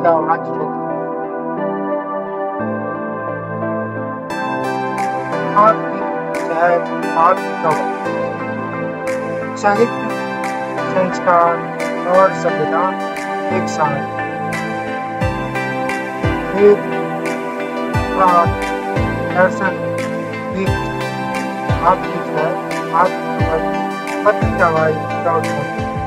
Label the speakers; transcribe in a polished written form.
Speaker 1: आपकी आवाज होगी। आपकी शहर, आपकी गवाह। साहित्य, संस्कार और संविधान एक साथ। एक बात दर्शन एक आपकी शहर, आपकी गवाही, पत्नी गवाही।